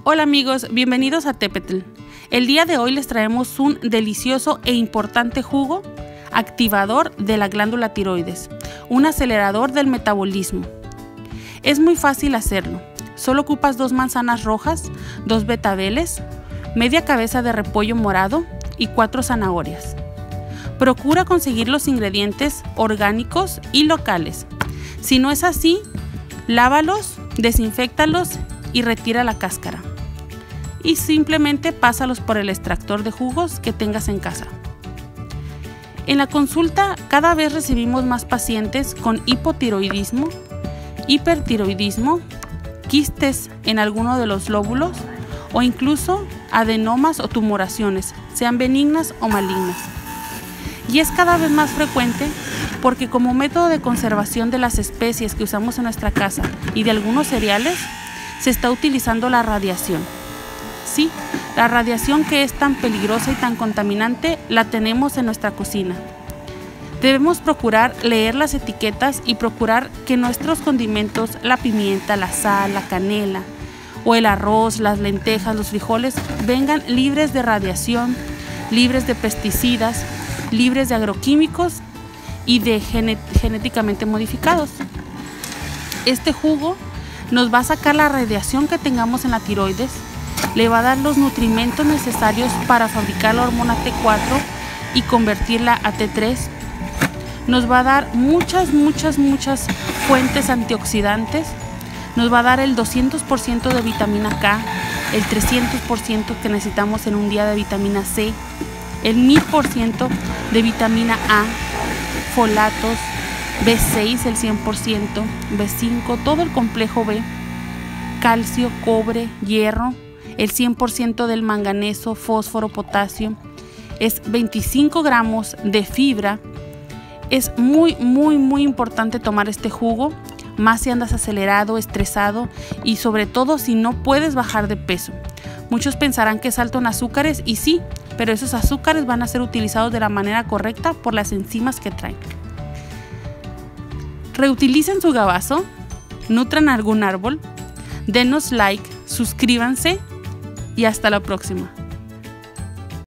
Hola amigos, bienvenidos a Tepetl. El día de hoy les traemos un delicioso e importante jugo activador de la glándula tiroides, un acelerador del metabolismo. Es muy fácil hacerlo, solo ocupas 2 manzanas rojas, 2 betabeles, media cabeza de repollo morado y 4 zanahorias. Procura conseguir los ingredientes orgánicos y locales. Si no es así, lávalos, desinféctalos y retira la cáscara. Y simplemente pásalos por el extractor de jugos que tengas en casa. En la consulta cada vez recibimos más pacientes con hipotiroidismo, hipertiroidismo, quistes en alguno de los lóbulos o incluso adenomas o tumoraciones, sean benignas o malignas. Y es cada vez más frecuente porque como método de conservación de las especies que usamos en nuestra casa y de algunos cereales, se está utilizando la radiación. Sí, la radiación que es tan peligrosa y tan contaminante la tenemos en nuestra cocina. Debemos procurar leer las etiquetas y procurar que nuestros condimentos, la pimienta, la sal, la canela o el arroz, las lentejas, los frijoles, vengan libres de radiación, libres de pesticidas, libres de agroquímicos y de genéticamente modificados. Este jugo nos va a sacar la radiación que tengamos en la tiroides, le va a dar los nutrimentos necesarios para fabricar la hormona T4 y convertirla a T3. Nos va a dar muchas fuentes antioxidantes. Nos va a dar el 200% de vitamina K, el 300% que necesitamos en un día de vitamina C, el 1000% de vitamina A, folatos, B6 el 100%, B5, todo el complejo B, calcio, cobre, hierro, el 100% del manganeso, fósforo, potasio, es 25 gramos de fibra. Es muy importante tomar este jugo, más si andas acelerado, estresado y sobre todo si no puedes bajar de peso. Muchos pensarán que es alto en azúcares y sí, pero esos azúcares van a ser utilizados de la manera correcta por las enzimas que traen. Reutilicen su gabazo, nutran algún árbol, denos like, suscríbanse y hasta la próxima.